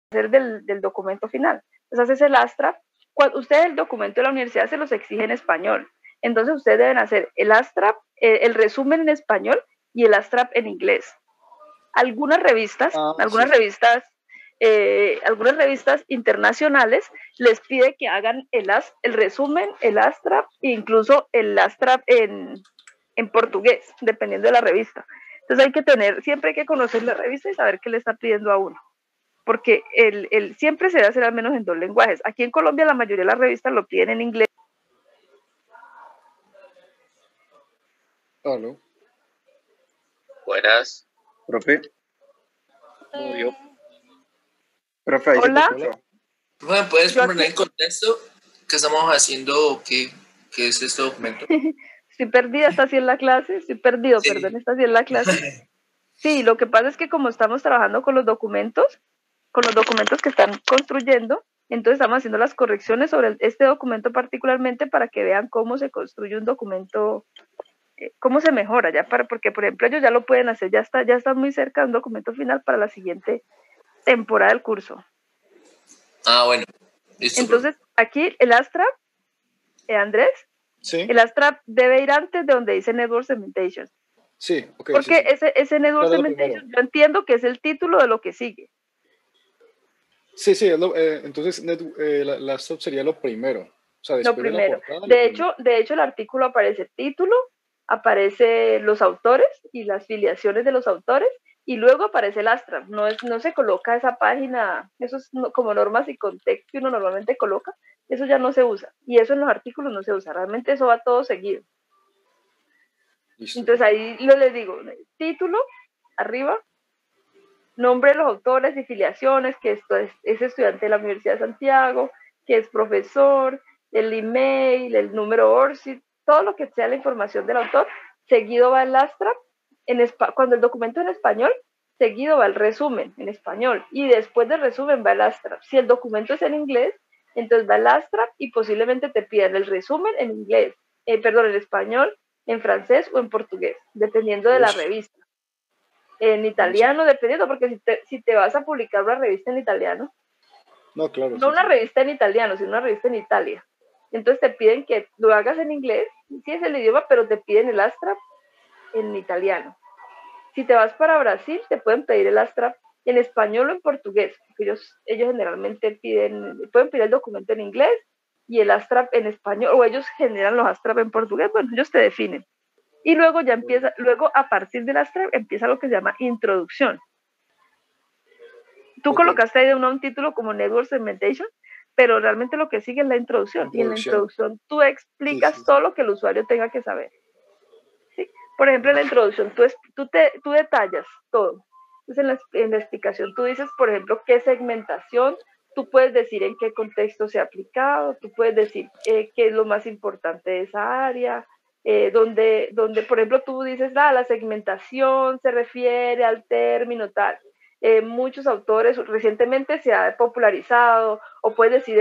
hacer del documento final. Entonces haces el ASTRAP. Ustedes el documento de la universidad se los exige en español. Entonces ustedes deben hacer el ASTRAP, el resumen en español y el ASTRAP en inglés. Algunas revistas internacionales les pide que hagan el resumen, el ASTRAP e incluso el ASTRAP en portugués, dependiendo de la revista. Entonces siempre hay que conocer la revista y saber qué le está pidiendo a uno. Porque siempre se debe hacer al menos en 2 lenguajes. Aquí en Colombia la mayoría de las revistas lo piden en inglés. Aló. Buenas. Profe. Murió. Profe, ahí Hola. Profe, ¿puedes poner en contexto qué estamos haciendo? ¿Qué es este documento? Estoy perdida, está así en la clase. Estoy perdido, sí. Perdón, está así en la clase. Sí, lo que pasa es que como estamos trabajando con los documentos que están construyendo, entonces estamos haciendo las correcciones sobre este documento particularmente para que vean cómo se construye un documento, cómo se mejora, porque por ejemplo ellos ya lo pueden hacer, ya están muy cerca de un documento final para la siguiente temporada del curso. Ah, bueno. Listo, entonces, aquí el ASTRAP, Andrés, sí. El ASTRAP debe ir antes de donde dice Network Segmentation. Sí, ok. Porque sí. ese Network Segmentation, yo entiendo que es el título de lo que sigue. Sí, entonces la ASTRAP sería lo primero. O sea, después lo primero. De la portada. De hecho, el artículo aparece el título, aparece los autores y las filiaciones de los autores, y luego aparece el ASTRAP. No se coloca esa página, eso es como normas y contexto que uno normalmente coloca, eso ya no se usa. Y eso en los artículos no se usa, realmente eso va todo seguido. Listo. Entonces ahí les digo, título, arriba, nombre de los autores y filiaciones, que esto es estudiante de la Universidad de Santiago, que es profesor, el email, el número ORCID, todo lo que sea la información del autor, seguido va el ASTRAP, cuando el documento es en español, seguido va el resumen en español, y después del resumen va el ASTRAP. Si el documento es en inglés, entonces va el ASTRAP y posiblemente te pidan el resumen en inglés, en español, en francés o en portugués, dependiendo de la revista. En italiano, dependiendo, porque si te vas a publicar una revista en italiano, no, claro, no una revista en italiano, sino una revista en Italia, entonces te piden que lo hagas en inglés, sí es el idioma, pero te piden el ASTRAP en italiano. Si te vas para Brasil, te pueden pedir el ASTRAP en español o en portugués, porque ellos generalmente pueden pedir el documento en inglés y el ASTRAP en español, o ellos generan los ASTRAP en portugués, bueno, ellos te definen. Y luego ya empieza, a partir del ASTRAP empieza lo que se llama introducción. Tú colocaste ahí un título como Network Segmentation, pero realmente lo que sigue es la introducción. Y en la introducción tú explicas todo lo que el usuario tenga que saber. ¿Sí? Por ejemplo, en la introducción tú detallas todo. Entonces, en la explicación tú dices, por ejemplo, qué segmentación, tú puedes decir en qué contexto se ha aplicado, tú puedes decir qué es lo más importante de esa área, donde, por ejemplo, tú dices, la segmentación se refiere al término tal. Muchos autores recientemente se ha popularizado, o puedes decir,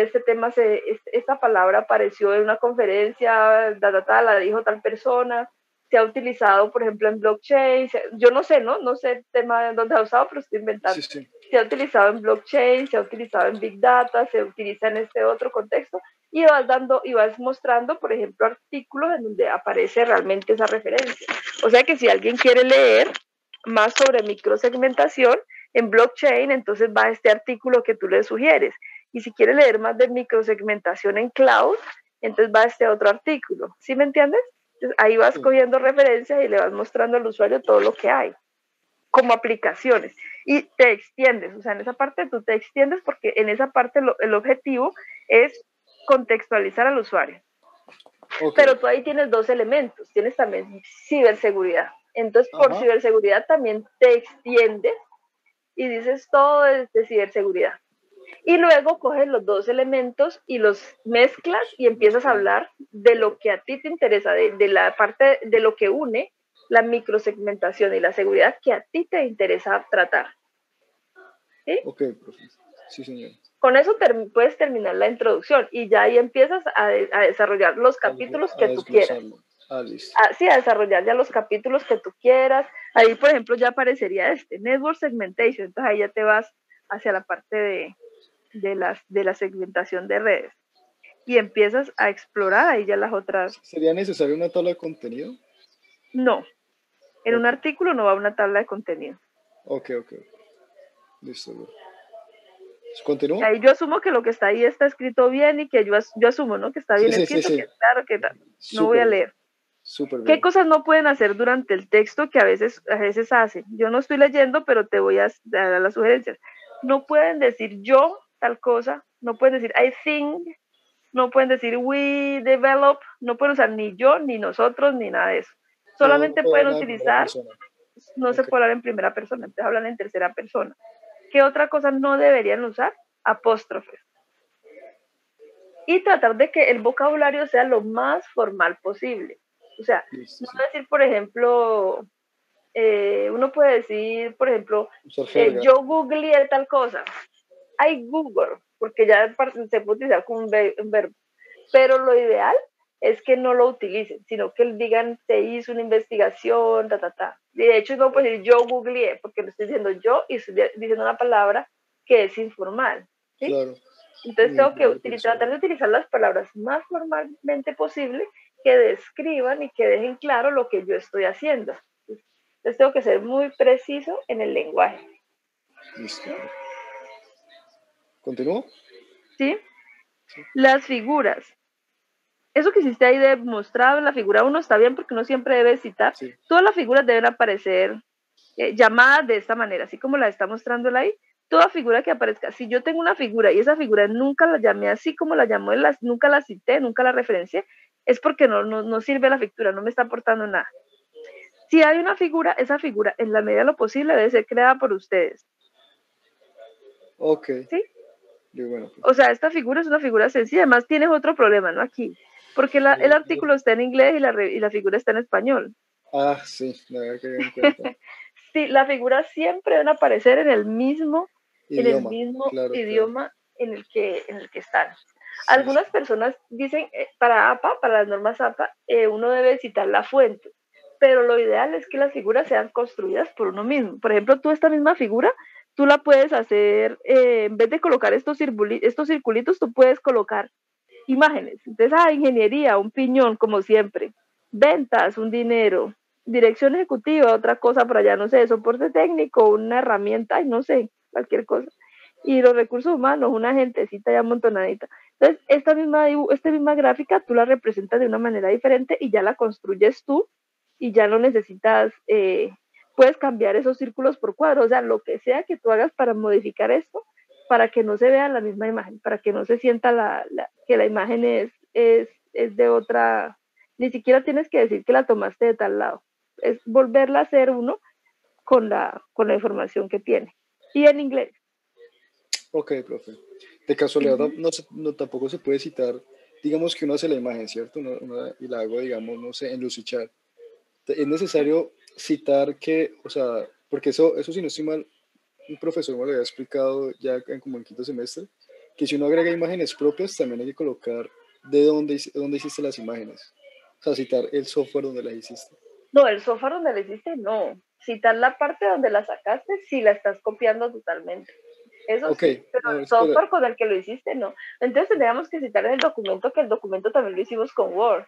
esta palabra apareció en una conferencia, la dijo tal persona, se ha utilizado, por ejemplo, en blockchain, yo no sé el tema dónde se ha usado, pero estoy inventando. Sí. Se ha utilizado en blockchain, se ha utilizado en big data, se utiliza en este otro contexto, y vas mostrando, por ejemplo, artículos en donde aparece realmente esa referencia. O sea que si alguien quiere leer más sobre microsegmentación en blockchain, entonces va a este artículo que tú le sugieres. Y si quiere leer más de microsegmentación en cloud, entonces va a este otro artículo. ¿Sí me entiendes? Entonces ahí vas cogiendo referencias y le vas mostrando al usuario todo lo que hay, como aplicaciones. Y te extiendes, o sea, en esa parte tú te extiendes porque en esa parte el objetivo es contextualizar al usuario. Pero tú ahí tienes 2 elementos, tienes también ciberseguridad. Entonces, por ciberseguridad también te extiendes y dices todo de ciberseguridad. Y luego coges los 2 elementos y los mezclas y empiezas a hablar de lo que a ti te interesa, de la parte de lo que une la microsegmentación y la seguridad que a ti te interesa tratar. ¿Sí? Ok, profesor. Sí, señor. Con eso puedes terminar la introducción y ya ahí empiezas a desarrollar los capítulos que tú quieras. Sí, a desarrollar ya los capítulos que tú quieras. Ahí, por ejemplo, ya aparecería Network Segmentation. Entonces ahí ya te vas hacia la parte de la segmentación de redes. Y empiezas a explorar ahí ya las otras. ¿Sería necesaria una tabla de contenido? No. En un artículo no va una tabla de contenido. Ok. Listo. ¿Continúo? Ahí yo asumo que lo que está ahí está escrito bien y que yo asumo, ¿no? Que está bien escrito, sí. que claro, que tal. No voy a leer. Súper bien. ¿Qué cosas no pueden hacer durante el texto que a veces hacen? Yo no estoy leyendo, pero te voy a dar las sugerencias. No pueden decir yo tal cosa, no pueden decir I think, no pueden decir we develop, no pueden usar ni yo, ni nosotros, ni nada de eso. Solamente pueden utilizar, no se puede hablar en primera persona, entonces hablan en tercera persona. ¿Qué otra cosa no deberían usar? Apóstrofes. Y tratar de que el vocabulario sea lo más formal posible. O sea, no decir, por ejemplo, uno puede decir, por ejemplo, yo googleé tal cosa. I Google, porque ya se puede utilizar como un verbo. Pero lo ideal es que no lo utilicen, sino que digan, se hizo una investigación, De hecho, no puedo decir yo googleé, porque lo estoy diciendo yo y estoy diciendo una palabra que es informal. ¿sí? Claro. Entonces tengo que tratar de utilizar las palabras más formalmente posible que describan y que dejen claro lo que yo estoy haciendo. Entonces tengo que ser muy preciso en el lenguaje. Listo. ¿Continúo? ¿Sí? Las figuras. Eso que hiciste ahí de mostrar en la figura 1 está bien porque uno siempre debe citar. Sí. Todas las figuras deben aparecer llamadas de esta manera, así como la está mostrando ahí. Toda figura que aparezca, si yo tengo una figura y esa figura nunca la llamé así como la llamó, nunca la cité, nunca la referencié, es porque no sirve la figura, no me está aportando nada. Si hay una figura, esa figura, en la medida de lo posible, debe ser creada por ustedes. Ok. ¿Sí? Bueno, pues. O sea, esta figura es una figura sencilla, además tienes otro problema, ¿no? Aquí, porque el artículo está en inglés y la figura está en español. Ah, sí, la verdad que en cuenta. Sí, las figuras siempre deben aparecer en el mismo idioma, claro. en el que están. Sí, algunas personas dicen, para APA, para las normas APA, uno debe citar la fuente, pero lo ideal es que las figuras sean construidas por uno mismo. Por ejemplo, tú esta misma figura, tú la puedes hacer, en vez de colocar estos circulitos, tú puedes colocar imágenes. Entonces, ingeniería, un piñón, como siempre. Ventas, un dinero. Dirección ejecutiva, otra cosa por allá, no sé, soporte técnico, una herramienta, no sé, cualquier cosa. Y los recursos humanos, una gentecita ya amontonadita. Entonces, esta misma gráfica tú la representas de una manera diferente y ya la construyes tú y ya no necesitas, puedes cambiar esos círculos por cuadros, o sea, lo que sea que tú hagas para modificar esto, para que no se vea la misma imagen, para que no se sienta que la imagen es de otra, ni siquiera tienes que decir que la tomaste de tal lado, es volverla a hacer uno con la información que tiene. Y en inglés. Ok, profe. De casualidad, tampoco se puede citar, digamos que uno hace la imagen, ¿cierto? Y la hago, digamos, no sé, en Lucidchat. Es necesario citar que, o sea, porque eso si no estoy mal, un profesor me lo había explicado ya como en quinto semestre, que si uno agrega imágenes propias, también hay que colocar de dónde hiciste las imágenes. O sea, citar el software donde las hiciste. No, el software donde la hiciste, no. Citar la parte donde la sacaste si la estás copiando totalmente. Eso sí, pero el software con el que lo hiciste, no. Entonces tendríamos que citar en el documento, que el documento también lo hicimos con Word.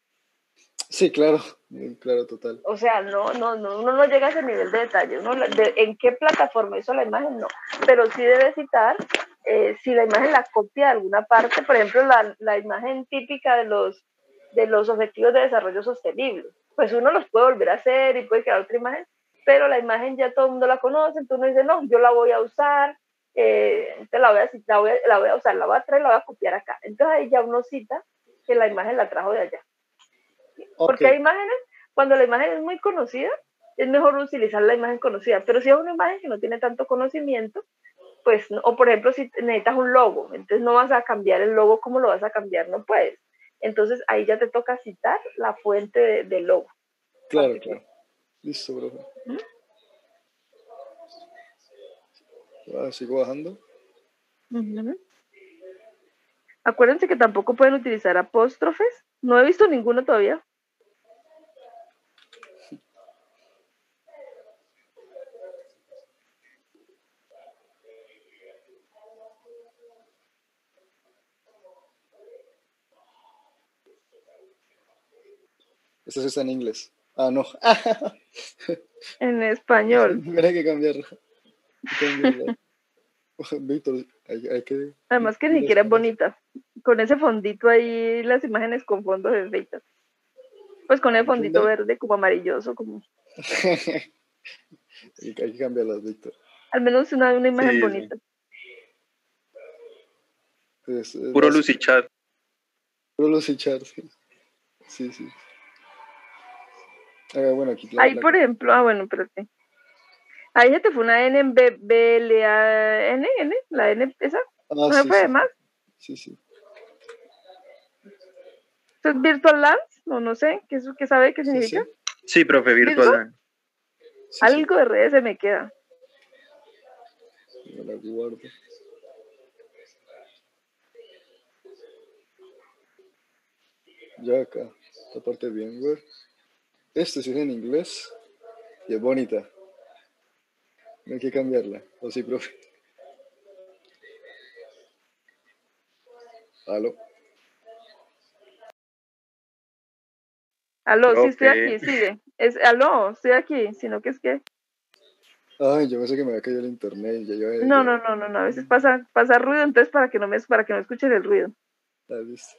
Sí, claro, total. O sea, uno no llega a ese nivel de detalle. ¿En qué plataforma hizo la imagen? No. Pero sí debe citar si la imagen la copia de alguna parte, por ejemplo, la imagen típica de los objetivos de desarrollo sostenible. Pues uno los puede volver a hacer y puede crear otra imagen, pero la imagen ya todo el mundo la conoce, entonces uno dice, no, yo la voy a usar, entonces la voy a usar, la voy a traer, la voy a copiar acá. Entonces ahí ya uno cita que la imagen la trajo de allá. Porque hay imágenes, cuando la imagen es muy conocida, es mejor utilizar la imagen conocida, pero si es una imagen que no tiene tanto conocimiento, pues, o por ejemplo, si necesitas un logo, entonces no vas a cambiar el logo como lo vas a cambiar, no puedes. Entonces ahí ya te toca citar la fuente del logo. Claro. Listo, profe. Sigo bajando. Acuérdense que tampoco pueden utilizar apóstrofes. No he visto ninguno todavía. Esta sí está en inglés. Ah, no. En español. Mira que cambiarla. Víctor, hay que... Además que ni siquiera es bonita. Con ese fondito ahí, las imágenes con fondos de feitas. Pues con el fondito verde como amarilloso, como... hay que cambiarlas, Víctor. Al menos una imagen bonita. Puro Lucichar. Puro Lucichar, sí. Sí. Bueno, aquí ahí, por ejemplo, bueno, espérate. Ahí ya te fue una N en N, la N esa. ¿No sí, fue de más? Sí. ¿Esto es Virtual Lands? No sé, ¿qué sabe qué significa? Sí, profe, Virtual Lands. Algo de redes se me queda. Me la guardo. Ya acá, esta parte bien, güey. Esto sí es en inglés y es bonita. No hay que cambiarla. ¿O sí, profe? ¿Aló? Aló, sí estoy aquí, sigue. Aló, estoy aquí, sino que es que... Ay, yo pensé que me había caído el internet. No, a veces pasa ruido, entonces para que no escuchen el ruido. Listo.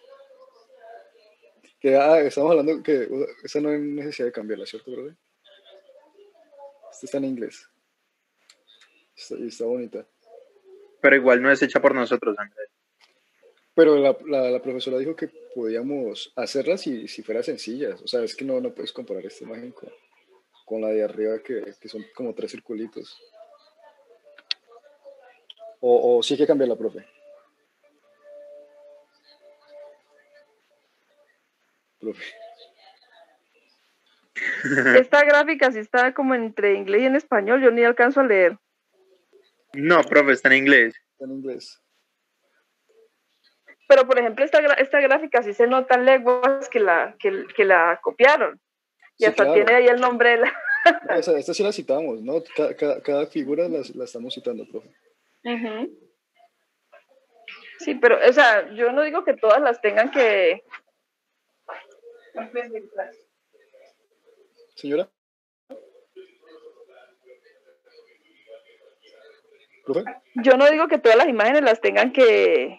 Estamos hablando que esa no hay necesidad de cambiarla, ¿cierto, profe? Esta está en inglés. Y está bonita. Pero igual no es hecha por nosotros, Andrés. Pero la profesora dijo que podíamos hacerlas si fueran sencillas. O sea, es que no puedes comparar esta imagen con la de arriba que son como 3 circulitos. O sí hay que cambiarla, profe. Esta gráfica sí está como entre inglés y en español, yo ni alcanzo a leer. No, profe, está en inglés. Está en inglés. Pero, por ejemplo, esta gráfica sí se notan lenguas que la copiaron. Y sí, hasta claro. tiene ahí el nombre de la... O sea, esta sí la citamos, ¿no? Cada figura la estamos citando, profe. Sí, pero, o sea, yo no digo que todas las tengan que... Señora. ¿Profe? Yo no digo que todas las imágenes las tengan que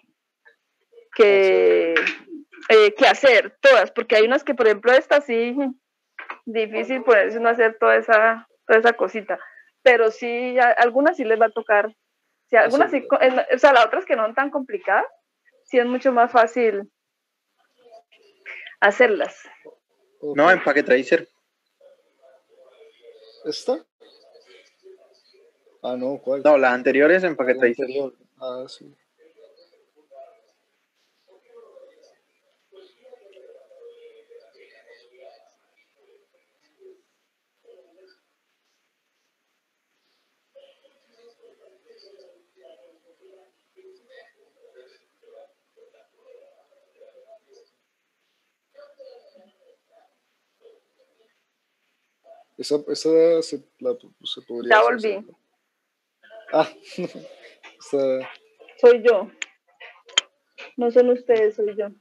hacer, todas, porque hay unas que, por ejemplo, esta sí, difícil ponerse uno a hacer toda esa cosita, pero sí, algunas sí les va a tocar, sí, algunas sí, o sea, las otras que no son tan complicadas, sí es mucho más fácil hacerlas. No, en Packet Tracer. ¿Esta? Ah, no, ¿cuál? No, las anteriores en Packet Tracer. Ah, sí. Esa se podría ya volví. hacer. Ah, soy yo. No son ustedes, soy yo.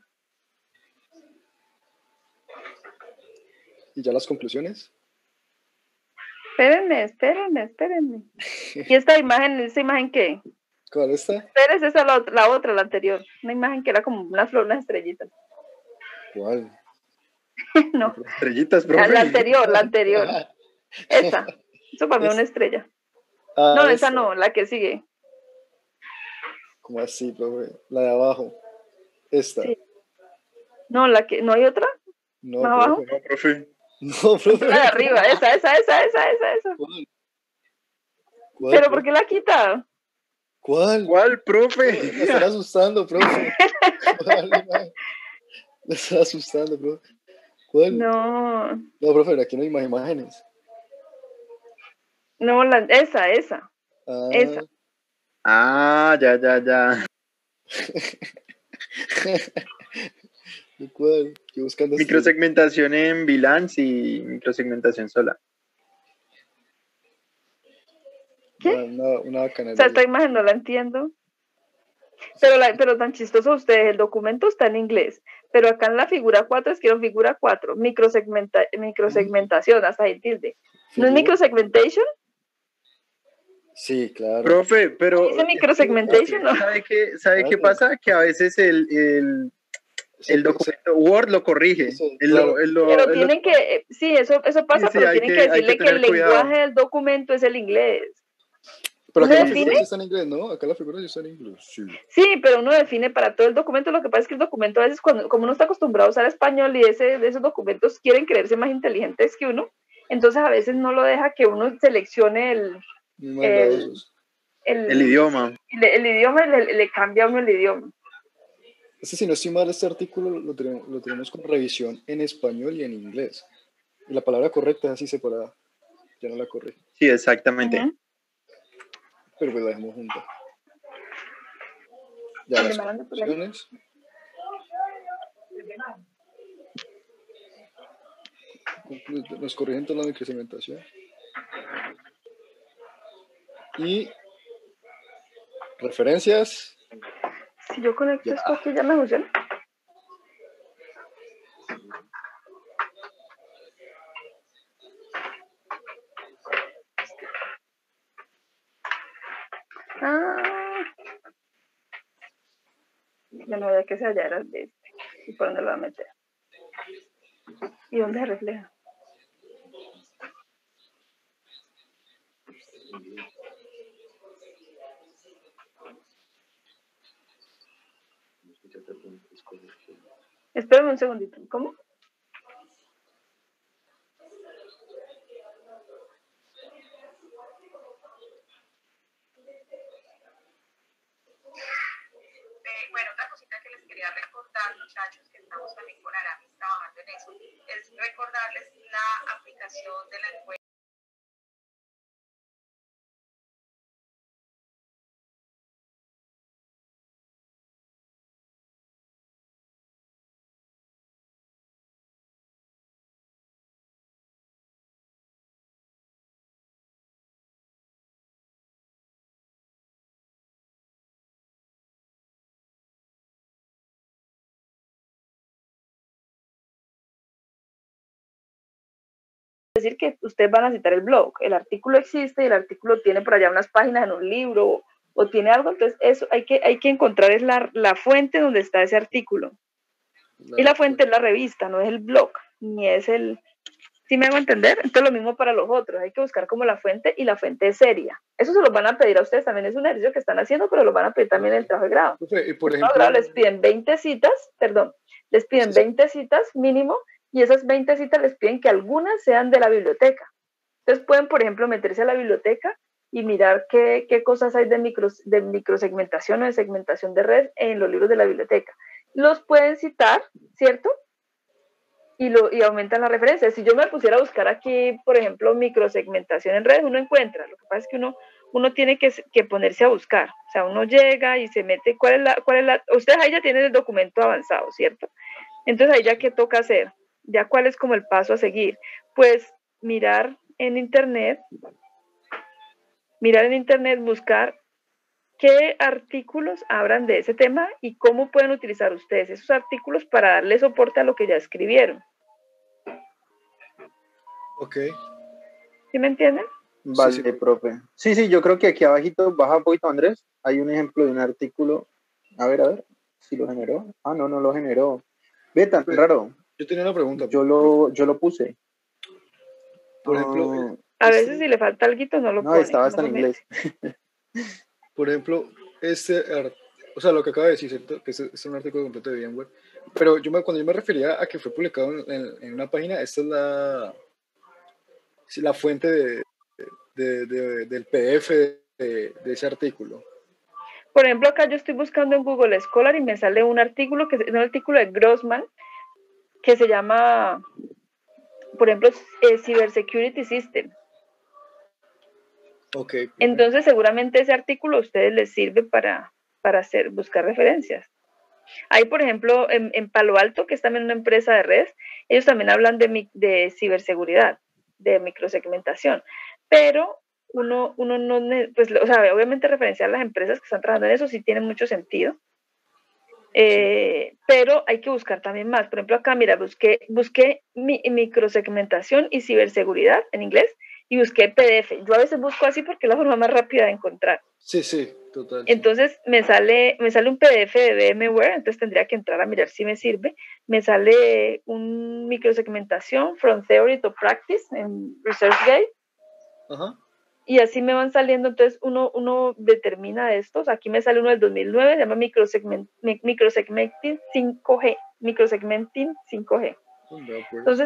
¿Y ya las conclusiones? Espérenme. ¿Y esta imagen qué? ¿Cuál está? Espérese, esa la otra, la anterior. Una imagen que era como una flor, unas estrellitas. ¿Cuál? No. Estrellitas, profe. La anterior. Esa. Eso para mí es una estrella. No, esa no, la que sigue. ¿Cómo así, profe? La de abajo. Esta. Sí. No, la que, ¿no hay otra? No, ¿más abajo? No, profe. No, profe. La de arriba, esa. ¿Cuál, ¿pero por qué la quita? ¿Cuál, profe? Me están asustando, profe. Me están asustando, profe. ¿Cuál? No, profe, aquí no hay más imágenes. No, esa. Esa. Ah, ya. ¿Cuál? Estoy buscando microsegmentación en VLANs y microsegmentación sola. ¿Qué? Una canal. O sea, esta imagen no la entiendo. Pero tan chistoso ustedes, el documento está en inglés, pero acá en la figura 4 escribieron figura 4, microsegmentación, hasta ahí tilde. ¿No es microsegmentation? Sí, claro. Profe, pero ¿Dice microsegmentation? ¿No? ¿Sabe qué pasa? Que a veces el documento Word lo corrige. Pero tienen que, sí, eso pasa, sí, pero tienen que decirle que el lenguaje del documento es el inglés. Pero acá la figura sí está en inglés, ¿no? Acá la figura sí está en inglés. Sí, pero uno define para todo el documento. Lo que pasa es que el documento a veces, como uno está acostumbrado a usar español y de esos documentos quieren creerse más inteligentes que uno, entonces a veces no lo deja que uno seleccione el idioma. El idioma le cambia a uno el idioma. Si no estoy mal, este artículo lo tenemos con revisión en español y en inglés. Y la palabra correcta es así separada. Ya no la corrí. Sí, exactamente. Pero pues la dejamos junta. Ya las conclusiones. Nos corrigen toda la microsegmentación. Y referencias. Si yo conecto esto aquí, ¿ya me funciona? Ya no veía que se hallara el de este. ¿Y por dónde lo va a meter? ¿Y dónde se refleja? Espérame un segundito. ¿Cómo? Bueno, otra cosita que les quería recordar, muchachos, que estamos también con Aramis trabajando en eso, es recordarles la aplicación de la encuesta. Decir que ustedes van a citar el blog, el artículo existe y el artículo tiene por allá unas páginas en un libro o tiene algo, entonces eso hay que encontrar es la fuente donde está ese artículo. Y la fuente es la revista, no es el blog, ni es el... ¿Sí me hago entender? Entonces lo mismo para los otros, hay que buscar como la fuente y la fuente es seria. Eso se lo van a pedir a ustedes también, es un ejercicio que están haciendo, pero lo van a pedir también en el trabajo de grado. Y por ejemplo, les piden 20 citas, les piden 20 citas mínimo, y esas 20 citas les piden que algunas sean de la biblioteca. Entonces pueden, por ejemplo, meterse a la biblioteca y mirar qué cosas hay de microsegmentación o de segmentación de red en los libros de la biblioteca. Los pueden citar, ¿cierto? Y aumentan la referencia. Si yo me pusiera a buscar aquí, por ejemplo, microsegmentación en redes, uno encuentra. Lo que pasa es que uno tiene que ponerse a buscar. O sea, uno llega y se mete, ¿cuál es la? Ustedes ahí ya tienen el documento avanzado, ¿cierto? Entonces ahí ya qué toca hacer, ya cuál es como el paso a seguir. Pues mirar en internet, buscar qué artículos hablan de ese tema y cómo pueden utilizar ustedes esos artículos para darle soporte a lo que ya escribieron. Ok. ¿Sí me entienden? Vale, sí, profe. Sí, yo creo que aquí abajito, baja un poquito, Andrés, hay un ejemplo de un artículo. A ver, si lo generó. Ah, no lo generó. Ve, tan raro. Yo tenía una pregunta. Yo lo puse. Por ejemplo... A veces si le falta algo no lo pone. No, estaba hasta en inglés. Por ejemplo, o sea, lo que acaba de decir, ¿cierto? Que es un artículo completo de VMware. Pero cuando yo me refería a que fue publicado en una página, esta es la fuente del PDF de ese artículo. Por ejemplo, acá yo estoy buscando en Google Scholar y me sale un artículo de Grossman que se llama, por ejemplo, Cybersecurity System. Okay. Entonces, seguramente ese artículo a ustedes les sirve para buscar referencias. Hay, por ejemplo, en Palo Alto, que es también una empresa de redes, ellos también hablan de ciberseguridad, de microsegmentación, pero uno no, pues, o sea, obviamente referenciar las empresas que están trabajando en eso sí tiene mucho sentido. Pero hay que buscar también más. Por ejemplo, acá, mira, busqué microsegmentación y ciberseguridad en inglés y busqué PDF. Yo a veces busco así porque es la forma más rápida de encontrar. Sí, total. Entonces me sale un PDF de VMware, entonces tendría que entrar a mirar si me sirve. Me sale un microsegmentación from theory to practice en ResearchGate. Ajá. Y así me van saliendo, entonces uno determina estos. Aquí me sale uno del 2009, se llama microsegmenting 5G. Microsegmenting 5G. Entonces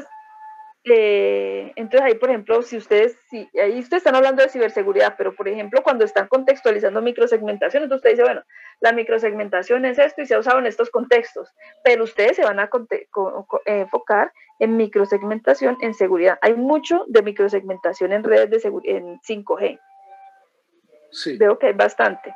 ahí, por ejemplo, ahí ustedes están hablando de ciberseguridad, pero por ejemplo, cuando están contextualizando microsegmentación, entonces usted dice, bueno, la microsegmentación es esto y se ha usado en estos contextos, pero ustedes se van a enfocar en microsegmentación en seguridad. Hay mucho de microsegmentación en redes de seguridad en 5G. Sí. Veo que hay bastante.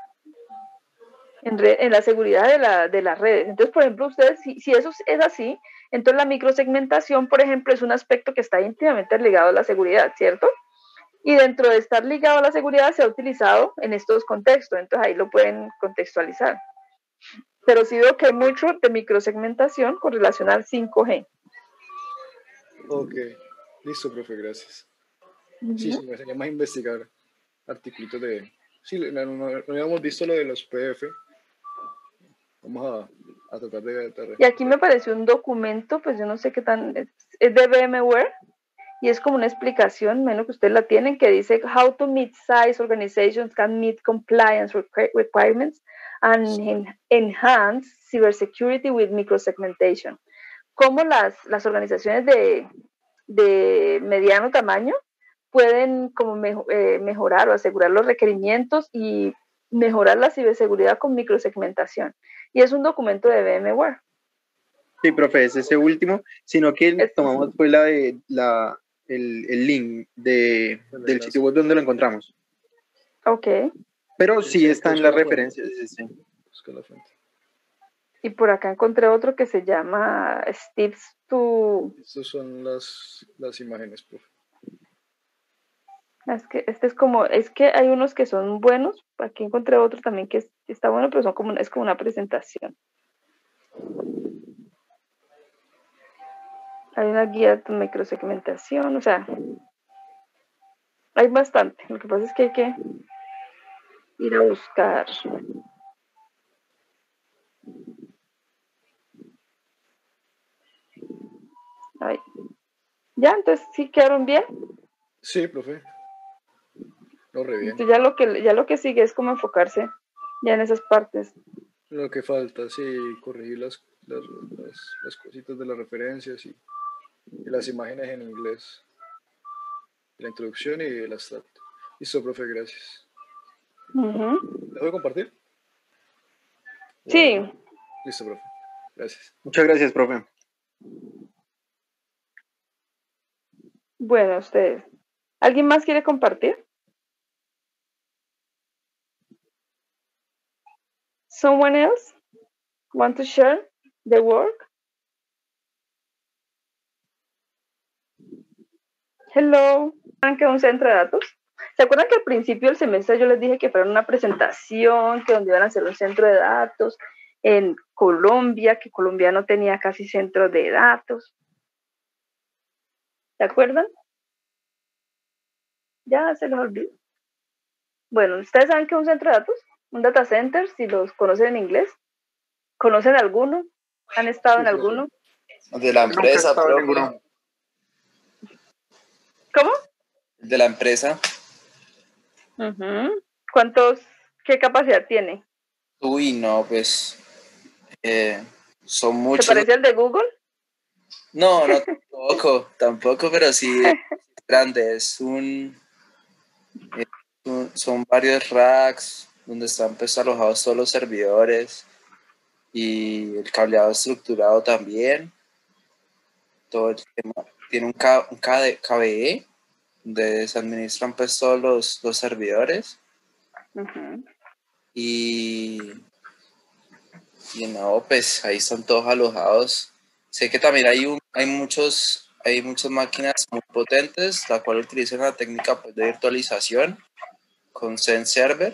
En la seguridad de las redes. Entonces, por ejemplo, ustedes, si eso es así, entonces la microsegmentación, por ejemplo, es un aspecto que está íntimamente ligado a la seguridad, ¿cierto? Y dentro de estar ligado a la seguridad se ha utilizado en estos contextos, entonces ahí lo pueden contextualizar. Pero sí veo que hay mucho de microsegmentación con relación al 5G. Ok, listo, profe, gracias. Sí, me enseñamos más a investigar artículos de... Sí, no habíamos visto lo de los PDF. Vamos a tratar de... Y aquí me apareció un documento, pues yo no sé qué tan... Es de VMware y es como una explicación, menos que ustedes la tienen, que dice How to mid-size organizations can meet compliance requirements and enhance cybersecurity with microsegmentation. Cómo las organizaciones de mediano tamaño pueden como mejorar o asegurar los requerimientos y mejorar la ciberseguridad con microsegmentación. Y es un documento de VMware. Sí, profe, es ese último, sino que tomamos fue el link del sitio web donde lo encontramos. Ok. Pero sí está en las referencias. Sí. Busca la fuente. Y por acá encontré otro que se llama Steps to... Estas son las imágenes, profe. Es que hay unos que son buenos, aquí encontré otro también que está bueno, pero es como una presentación. Hay una guía de microsegmentación, o sea, hay bastante. Lo que pasa es que hay que ir a buscar. Ay. Ya, entonces sí quedaron bien. Sí, profe. No, re bien. Entonces ya lo que sigue es como enfocarse ya en esas partes. Lo que falta, sí, corregir las cositas de las referencias y las imágenes en inglés. La introducción y el abstracto. Listo, profe, gracias. ¿Dejo de compartir? Sí. Bueno, listo, profe. Gracias. Muchas gracias, profe. Bueno, ustedes. ¿Alguien más quiere compartir? Someone else want to share the work? Hello. ¿Saben qué es un centro de datos? ¿Se acuerdan que al principio del semestre yo les dije que fuera una presentación, que donde iban a hacer un centro de datos en Colombia, que Colombia no tenía casi centros de datos? ¿Se acuerdan? Ya se los olvidó. Bueno, ¿ustedes saben qué es un centro de datos? Un data center, si los conocen en inglés. ¿Conocen alguno? ¿Han estado en alguno? De la empresa, profe. ¿Cómo? De la empresa. ¿Qué capacidad tiene? Uy, no, pues son muchos. ¿Se parece al de Google? No, tampoco, pero sí es grande. Son varios racks donde están pues alojados todos los servidores y el cableado estructurado también. Todo el tema. Tiene un KVE donde se administran pues todos los servidores. Y no, pues ahí están todos alojados. Sé que también hay muchos hay muchas máquinas muy potentes, la cual utilizan la técnica pues, de virtualización con Zen Server.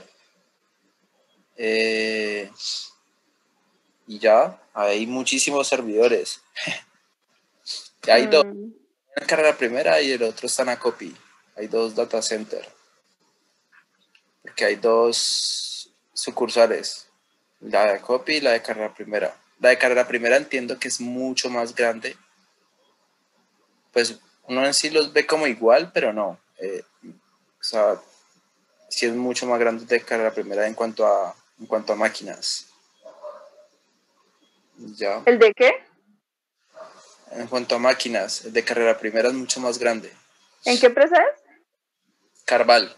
Y ya, hay muchísimos servidores. Hay dos, uno en carrera primera y el otro está en Acopy. Hay 2 data centers. Porque hay 2 sucursales, la de Acopy y la de carrera primera. La de carrera primera entiendo que es mucho más grande. Pues uno en sí los ve como igual, pero no. O sea, sí es mucho más grande de carrera primera en cuanto a máquinas. Ya. ¿El de qué? En cuanto a máquinas, el de carrera primera es mucho más grande. ¿En qué empresa es? Carval.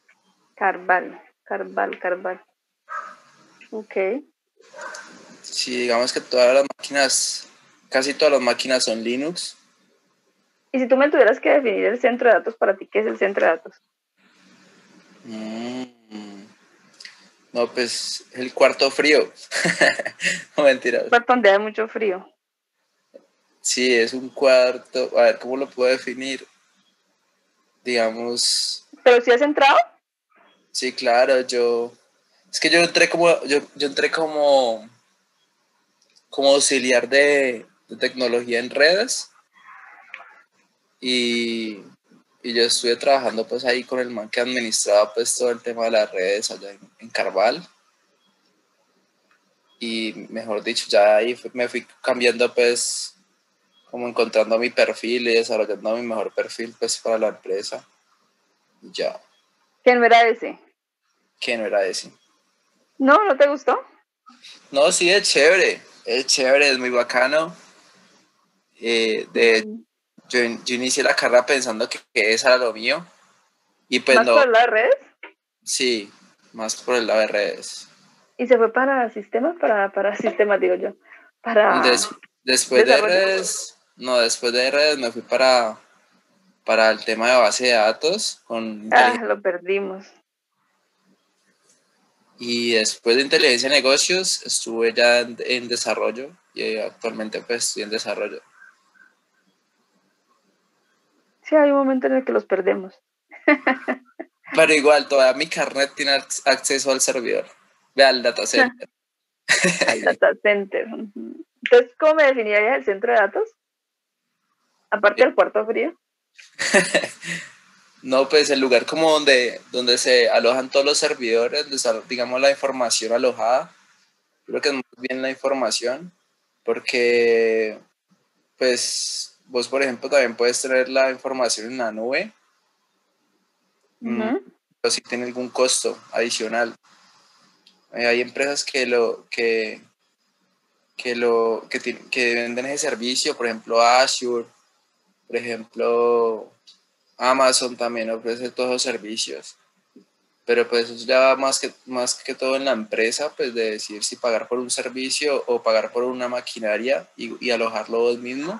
Carval. Ok. Sí, digamos que todas las máquinas, casi todas las máquinas son Linux. Y si tú me tuvieras que definir el centro de datos para ti, ¿qué es el centro de datos? No, pues el cuarto frío. No, mentiras. Un cuarto donde hay mucho frío. Sí, es un cuarto. A ver, ¿cómo lo puedo definir? Digamos. ¿Pero si has entrado? Sí, claro, es que yo entré como auxiliar de tecnología en redes y yo estuve trabajando pues ahí con el man que administraba pues todo el tema de las redes allá en Carval. Y mejor dicho, ya ahí me fui cambiando pues, como encontrando mi perfil y desarrollando mi mejor perfil pues para la empresa. Y ya. ¿Que no era ese? ¿Qué no era ese? ¿No? ¿No te gustó? No, sí, es chévere, es muy bacano. Yo inicié la carrera pensando que esa era lo mío. Y pues ¿Más no. por las redes? Sí, más por el lado de redes. ¿Y se fue para sistemas? Para sistemas, digo yo. Para después desarrollo. Después de redes me fui para el tema de base de datos con Lo perdimos. Y después de inteligencia de negocios estuve ya en desarrollo y actualmente pues estoy en desarrollo. Sí, hay un momento en el que los perdemos. Pero igual, todavía mi carnet tiene acceso al servidor. Ve al data center. Al data center. Entonces, ¿cómo me definirías el centro de datos? Aparte del cuarto frío. No, pues el lugar como donde se alojan todos los servidores, digamos la información alojada. Creo que es más bien la información, porque pues vos, por ejemplo, también puedes tener la información en la nube, pero si tiene algún costo adicional. Hay empresas que venden ese servicio, por ejemplo Azure, por ejemplo Amazon también ofrece todos los servicios, pero pues eso ya va más que todo en la empresa, pues de decidir si pagar por un servicio o pagar por una maquinaria y alojarlo vos mismo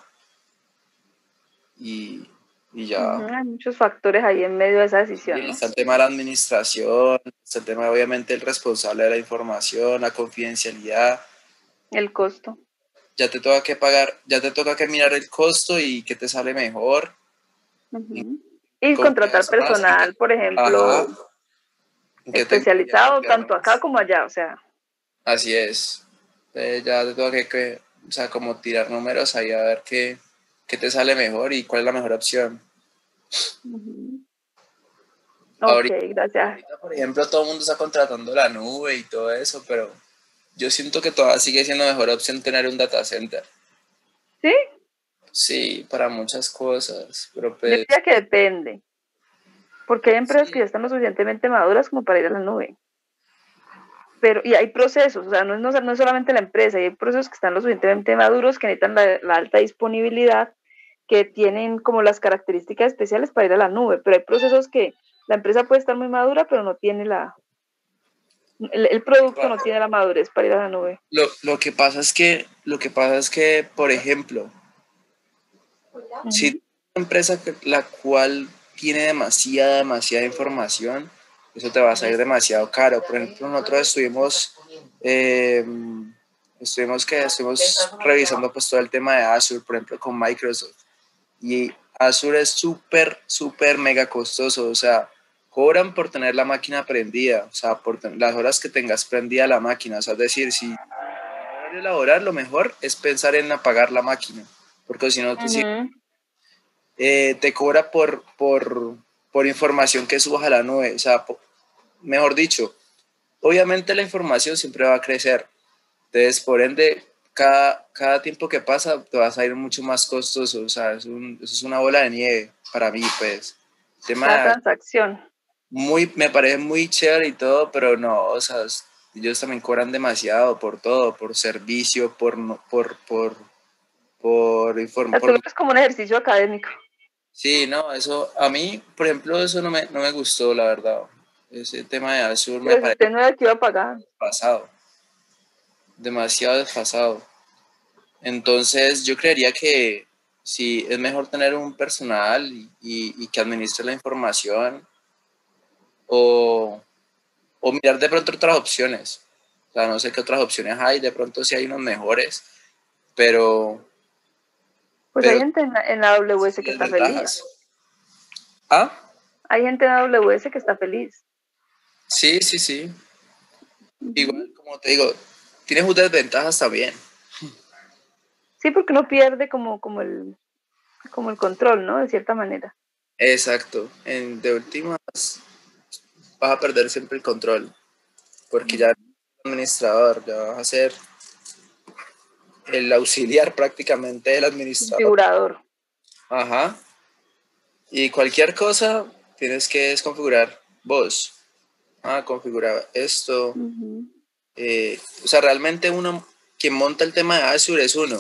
y ya. Hay muchos factores ahí en medio de esa decisión, ¿no? Está el tema de la administración, está el tema obviamente el responsable de la información, la confidencialidad. El costo. Ya te toca que pagar, ya te toca que mirar el costo y qué te sale mejor. Y contratar personal, por ejemplo, especializado tanto acá como allá, o sea. Así es. Ya te toca que, o sea, como tirar números ahí a ver qué te sale mejor y cuál es la mejor opción. Ok, gracias. Ahorita, por ejemplo, todo el mundo está contratando la nube y todo eso, pero yo siento que todavía sigue siendo mejor opción tener un data center. ¿Sí? Sí, para muchas cosas, pero pues... Yo diría que depende, porque hay empresas que ya están lo suficientemente maduras como para ir a la nube. Pero, y hay procesos, o sea, no es solamente la empresa, hay procesos que están lo suficientemente maduros, que necesitan la alta disponibilidad, que tienen como las características especiales para ir a la nube, pero hay procesos que la empresa puede estar muy madura, pero no tiene el producto no tiene la madurez para ir a la nube. Lo que pasa es que, por ejemplo, si una empresa la cual tiene demasiada información, eso te va a salir demasiado caro. Por ejemplo, nosotros estuvimos revisando pues todo el tema de Azure, por ejemplo, con Microsoft. y Azure es súper, súper mega costoso, o sea, cobran por tener la máquina prendida, o sea, por las horas que tengas prendida la máquina, o sea, es decir, si horario laboral lo mejor es pensar en apagar la máquina, porque si no, te cobra por información que subas a la nube, o sea, mejor dicho, obviamente la información siempre va a crecer, entonces por ende, cada tiempo que pasa te vas a ir mucho más costoso, o sea, eso es una bola de nieve para mí, pues. La transacción. Me parece muy chévere y todo, pero no, o sea, ellos también cobran demasiado por todo, por servicio, por informar. Es como un ejercicio académico. Sí, no, eso, a mí, por ejemplo, eso no me gustó, la verdad. Ese tema de Azure me parece usted no era que iba a pagar. Desfasado, demasiado desfasado. Entonces, yo creería que sí, es mejor tener un personal y que administre la información o mirar de pronto otras opciones. O sea, no sé qué otras opciones hay, de pronto sí hay unos mejores, pero... Pues hay gente en la AWS que está feliz. ¿Ah? Hay gente en AWS que está feliz. Sí, sí, sí. Igual, como te digo, tiene sus desventajas también. Sí, porque uno pierde como el control, ¿no? De cierta manera. Exacto. De últimas, vas a perder siempre el control, porque ya eres administrador, ya vas a ser el auxiliar prácticamente del administrador. Configurador. Ajá. Y cualquier cosa tienes que desconfigurar vos. Configurar esto. O sea, realmente quien monta el tema de Azure es uno.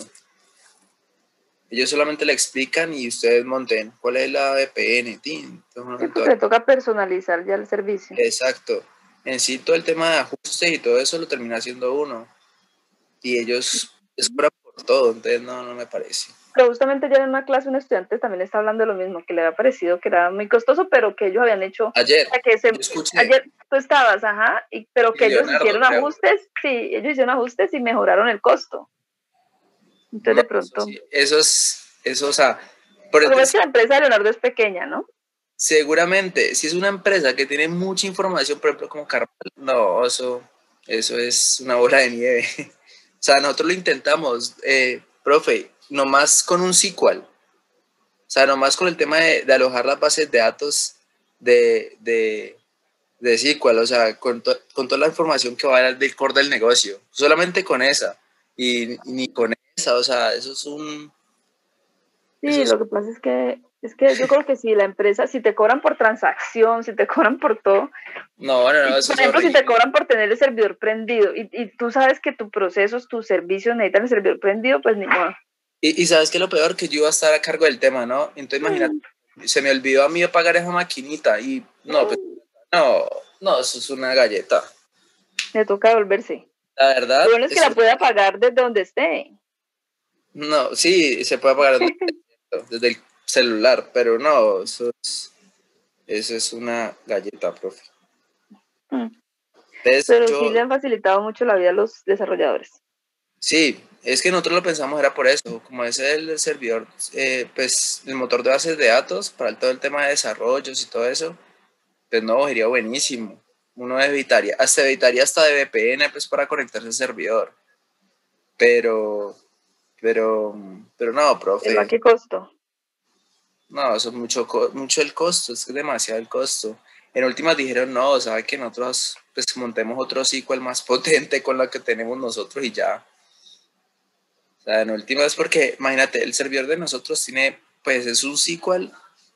Ellos solamente le explican y ustedes monten cuál es la VPN. Sí, porque le toca personalizar ya el servicio. Exacto. En sí, todo el tema de ajustes y todo eso lo termina haciendo uno. Y ellos es por todo, entonces no me parece. Pero justamente ya en una clase un estudiante también está hablando de lo mismo, que le había parecido que era muy costoso, pero que ellos habían hecho... Ayer, ayer tú estabas, pero que ellos hicieron ajustes, sí, ellos hicieron ajustes y mejoraron el costo. Entonces de pronto... Eso, o sea... Lo que es que la empresa de Leonardo es pequeña, ¿no? Seguramente, si es una empresa que tiene mucha información, por ejemplo, como Carval, no, eso es una bola de nieve. O sea, nosotros lo intentamos, profe, nomás con un SQL. O sea, nomás con el tema de alojar las bases de datos de SQL, o sea, con toda la información que va del core del negocio. Solamente con esa. Y ni con esa, o sea, eso es un... Sí, lo que pasa es que yo creo que si la empresa, si te cobran por transacción, si te cobran por todo. No, eso por ejemplo, si te cobran por tener el servidor prendido y tú sabes que tus procesos, tus servicios necesitan el servidor prendido, pues ni modo. Y sabes que lo peor, que yo iba a estar a cargo del tema, ¿no? Entonces imagínate, se me olvidó a mí de pagar esa maquinita y no, pues, no, eso es una galleta. Le toca devolverse. La verdad. Lo bueno es que la pueda pagar desde donde esté. No, sí, se puede pagar desde el celular, pero no, eso es una galleta, profe. Entonces, pero sí le han facilitado mucho la vida a los desarrolladores. Sí, es que nosotros lo pensamos era por eso, como ese es el servidor, pues el motor de bases de datos para todo el tema de desarrollos y todo eso, pues no, sería buenísimo. Uno evitaría hasta de VPN pues para conectarse al servidor. Pero no, profe. ¿Pero a qué costo? No, eso es mucho el costo, es demasiado el costo. En últimas dijeron, no, sabe que nosotros pues montemos otro SQL más potente con lo que tenemos nosotros y ya. O sea, en últimas porque, imagínate, el servidor de nosotros tiene, pues es un SQL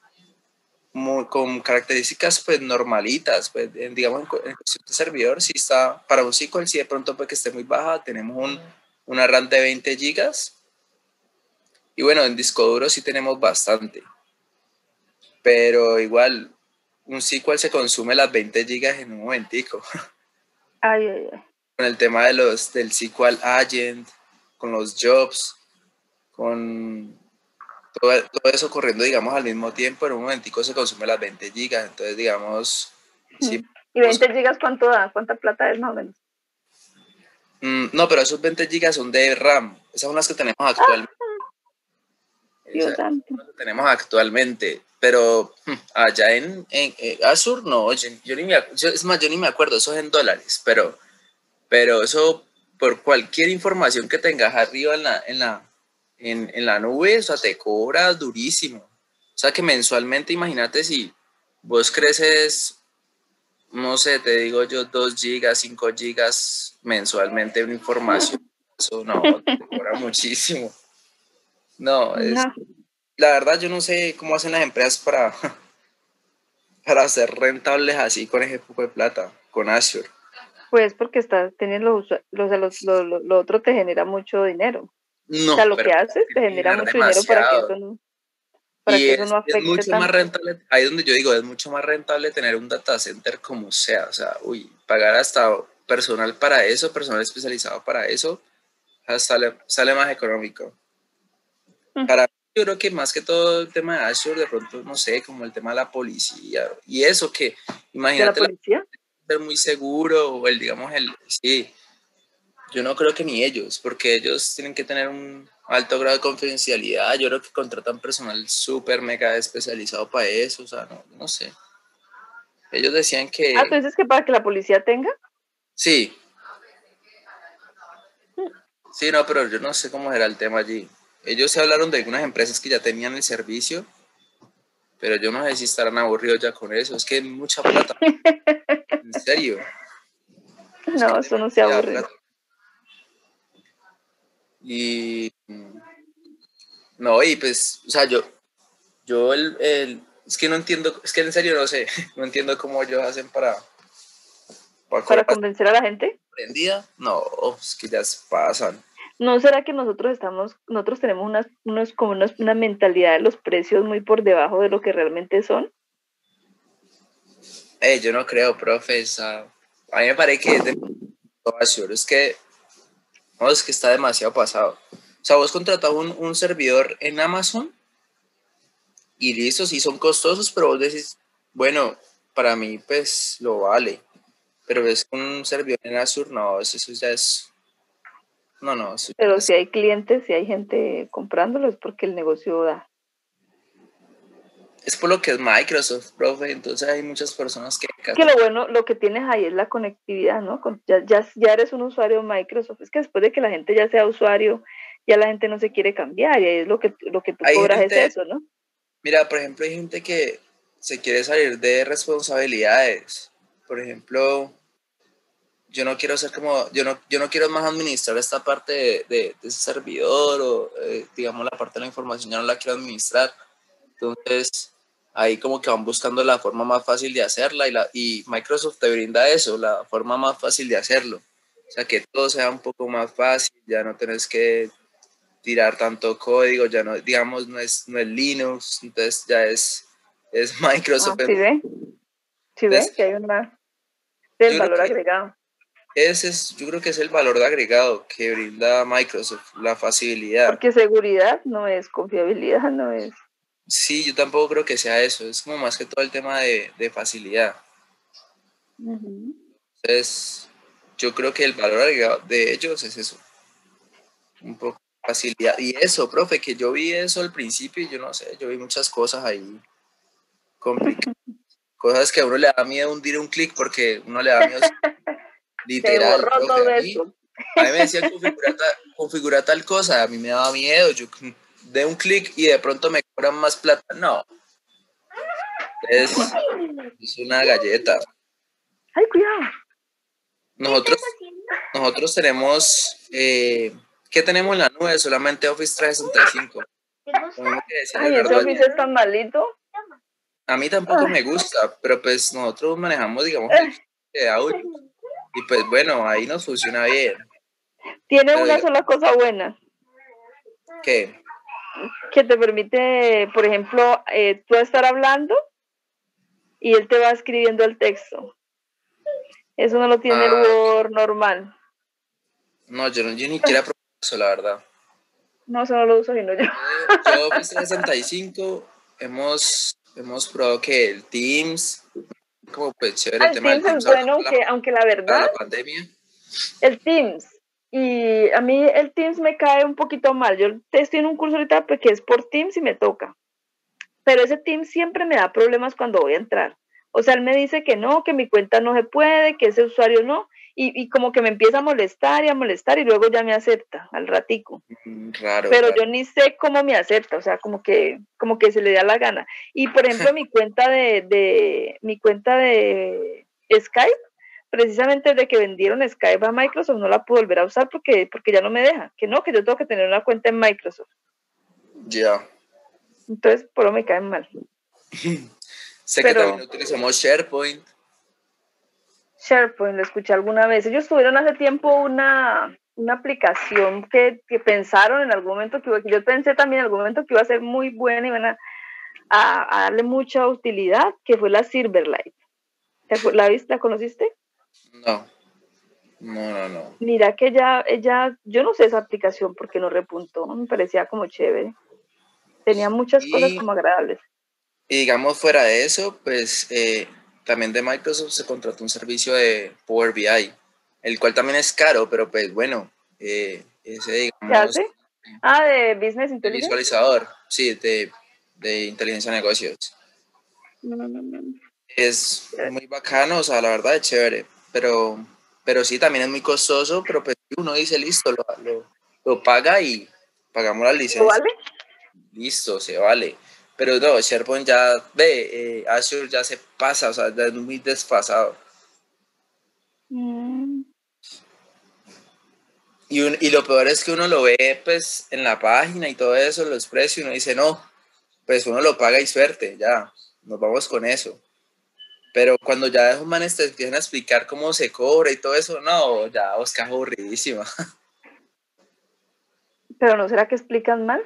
con características pues normalitas, pues digamos en cuestión de servidor, si está, para un SQL, si de pronto puede que esté muy baja, tenemos una RAM de 20 gigas y bueno, en disco duro sí tenemos bastante, pero igual un SQL se consume las 20 gigas en un momentico. Ay. Con el tema del SQL Agent, con los jobs, con todo eso corriendo, digamos, al mismo tiempo, en un momentico se consume las 20 gigas, entonces, digamos... Sí, ¿Y 20 gigas cuánto da? ¿Cuánta plata es más o menos? No, pero esos 20 gigas son de RAM, esas son las que tenemos actualmente. Dios santo. Lo tenemos actualmente, pero allá en Azure no, yo ni me acuerdo, eso es en dólares, pero eso por cualquier información que tengas arriba en la nube, o sea, te cobra durísimo. O sea que mensualmente, imagínate si vos creces, no sé, te digo yo, 2 gigas, 5 gigas mensualmente en información. Eso no, te cobra muchísimo. No, la verdad yo no sé cómo hacen las empresas para ser rentables así con ese poco de plata, con Azure. Pues porque estás teniendo lo otro te genera mucho dinero. No, o sea, lo que haces te genera mucho dinero para que eso no, afecte es mucho tanto. más rentable, ahí es donde yo digo, es mucho más rentable tener un data center como sea, o sea, pagar hasta personal para eso, personal especializado para eso, sale más económico. Para mí, yo creo que más que todo el tema de Azure, de pronto, no sé, como el tema de la policía, y eso que, imagínate, ¿De la policía? Ser muy seguro, o sí, yo no creo que ni ellos, porque ellos tienen que tener un alto grado de confidencialidad. Yo creo que contratan personal súper mega especializado para eso, o sea, no sé. Ellos decían que... ¿tú dices que para que la policía tenga? Sí. Sí, no, pero yo no sé cómo era el tema allí. Ellos se hablaron de algunas empresas que ya tenían el servicio, pero yo no sé si estarán aburridos ya con eso. Es que es mucha plata. En serio. No, eso no se aburre. Plata. Y... No, y pues, o sea, yo es que no entiendo, es que en serio no sé, no entiendo cómo ellos hacen para convencer a la gente. ¿Prendida? No, es que ya se pasan. ¿No será que nosotros tenemos una mentalidad de los precios muy por debajo de lo que realmente son? Yo no creo, profe, a mí me parece que es que está demasiado pasado. O sea, vos contratas un servidor en Amazon y listo, sí son costosos, pero vos decís, bueno, para mí pues lo vale. Pero es un servidor en Azure, no, eso ya es... No. Pero si hay clientes, si hay gente comprándolo, es porque el negocio da. Es por lo que es Microsoft, profe, entonces hay muchas personas que... Que lo bueno, lo que tienes ahí es la conectividad, ¿no? Ya eres un usuario de Microsoft. Es que después de que la gente ya sea usuario, ya la gente no se quiere cambiar y ahí es lo que tú cobras es eso, ¿no? Mira, por ejemplo, hay gente que se quiere salir de responsabilidades. Por ejemplo, yo no quiero ser como, yo no quiero más administrar esta parte de ese servidor o digamos la parte de la información, ya no la quiero administrar. Entonces, ahí como que van buscando la forma más fácil de hacerla y Microsoft te brinda eso, la forma más fácil de hacerlo. O sea, que todo sea un poco más fácil, ya no tenés que tirar tanto código, ya no, digamos, no es Linux, entonces ya es Microsoft. ¿Sí ve? ¿Sí ve? Que hay del valor agregado. Yo creo que es el valor agregado que brinda Microsoft, la facilidad. Porque seguridad no es, confiabilidad no es. Sí, yo tampoco creo que sea eso, es como más que todo el tema de facilidad. Entonces, yo creo que el valor agregado de ellos es eso, un poco de facilidad. Y eso, profe, que yo vi eso al principio y yo no sé, yo vi muchas cosas ahí complicadas. Cosas que a uno le da miedo hundir un clic porque uno le da miedo literal. Borró todo eso. A mí me decían configura tal cosa, a mí me daba miedo, yo de un clic y de pronto me cobran más plata. No, es una galleta. Ay, cuidado. Nosotros tenemos, ¿qué tenemos en la nube? Solamente Office 365. Ay, ese Office es tan malito. A mí tampoco me gusta, pero pues nosotros manejamos, digamos, de audio. Y pues bueno, ahí nos funciona bien. Tiene una sola cosa buena. ¿Qué? Que te permite, por ejemplo, tú estar hablando y él te va escribiendo el texto. Eso no lo tiene el Word normal. No, yo ni quiera probar eso, la verdad. No, eso no lo uso sino yo. Yo Office 365 hemos probado que el Teams, como pues chévere el tema del Teams. Es bueno, aunque la verdad. La pandemia. El Teams, Y a mí el Teams me cae un poquito mal. Yo estoy en un curso ahorita que es por Teams y me toca. Pero ese Teams siempre me da problemas cuando voy a entrar. O sea, él me dice que no, que mi cuenta no se puede, que ese usuario no. Y como que me empieza a molestar y luego ya me acepta al ratico. Raro. Pero yo ni sé cómo me acepta, o sea, como que se le da la gana. Y por ejemplo, mi cuenta de Skype, precisamente desde que vendieron Skype a Microsoft, no la puedo volver a usar porque ya no me deja. Que no, que yo tengo que tener una cuenta en Microsoft. Ya. Entonces, por eso me caen mal. Sé que también utilizamos SharePoint. SharePoint, lo escuché alguna vez. Ellos tuvieron hace tiempo una aplicación que pensaron en algún momento yo pensé también en algún momento que iba a ser muy buena y iban a darle mucha utilidad, que fue la Silverlight. ¿La viste? ¿La conociste? No. Mira que ella, yo no sé esa aplicación porque no repuntó, me parecía como chévere. Tenía muchas cosas como agradables. Y digamos, fuera de eso, pues también de Microsoft se contrató un servicio de Power BI, el cual también es caro, pero pues bueno, ese digamos... ¿Qué hace? De Business Intelligence. Visualizador, sí, de inteligencia de negocios. Es muy bacano, o sea, la verdad es chévere, pero sí, también es muy costoso, pero pues uno dice, listo, lo paga y pagamos la licencia. ¿Lo vale? Listo, se vale. Pero no, SharePoint ya, Azure ya se pasa, o sea, ya es muy desfasado. Y lo peor es que uno lo ve, pues, en la página y todo eso, los precios, y uno dice, no, pues uno lo paga y suerte, ya, nos vamos con eso. Pero cuando ya esos manes te empiezan a explicar cómo se cobra y todo eso, no, ya, Oscar, aburridísima. ¿Pero no será que explican mal?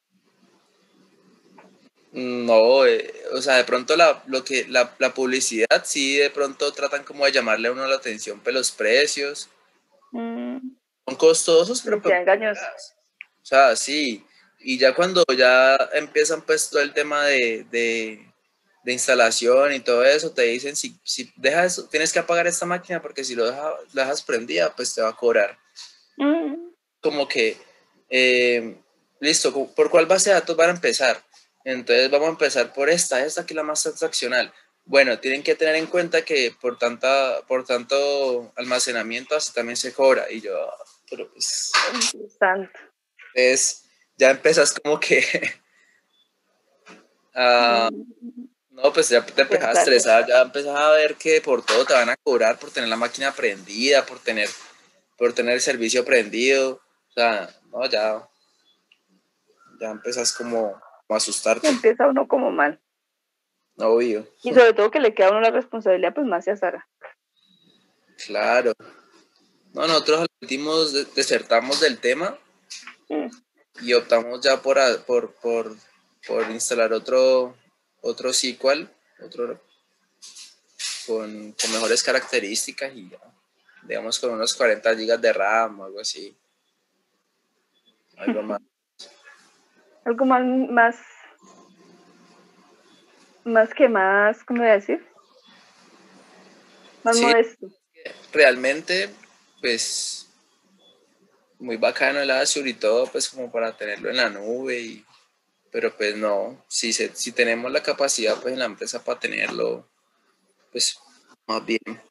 No, o sea, de pronto la publicidad sí de pronto tratan como de llamarle a uno la atención, pero los precios son costosos, pero pues, engañosos. o sea, sí, y ya cuando ya empiezan pues todo el tema de instalación y todo eso, te dicen si dejas, tienes que apagar esta máquina porque si la dejas prendida, pues te va a cobrar. Como que, listo, ¿por cuál base de datos van a empezar? Entonces vamos a empezar por esta que es la más transaccional. Bueno, tienen que tener en cuenta que por tanto almacenamiento así también se cobra. Y yo, pero pues... Santo. Entonces ya empezas como que... no, pues ya te empezás a estresar, ya empezás a ver que por todo te van a cobrar por tener la máquina prendida, por tener el servicio prendido. O sea, no, ya empezás como a asustarte. Empieza uno como mal. Obvio. Y sobre todo que le queda a uno la responsabilidad, pues más se azara. Claro. No, nosotros al último desertamos del tema y optamos ya por instalar otro SQL, con mejores características y ya, digamos con unos 40 GB de RAM o algo así. Algo más. Algo más, ¿cómo voy a decir? Más modesto. Realmente, pues, muy bacano el Azure y todo, pues como para tenerlo en la nube, pero pues no, si tenemos la capacidad pues en la empresa para tenerlo, pues más bien.